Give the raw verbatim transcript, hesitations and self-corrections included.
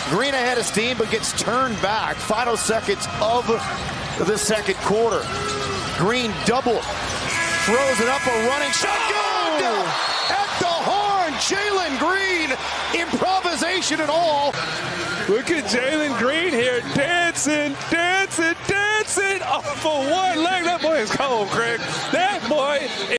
Green ahead of steam, but gets turned back. Final seconds of the second quarter. Green double. Throws it up, a running shot. Good! At the horn, Jalen Green. Improvisation and all. Look at Jalen Green here, dancing, dancing, dancing. Oh, for one leg, that boy is cold, Craig. That boy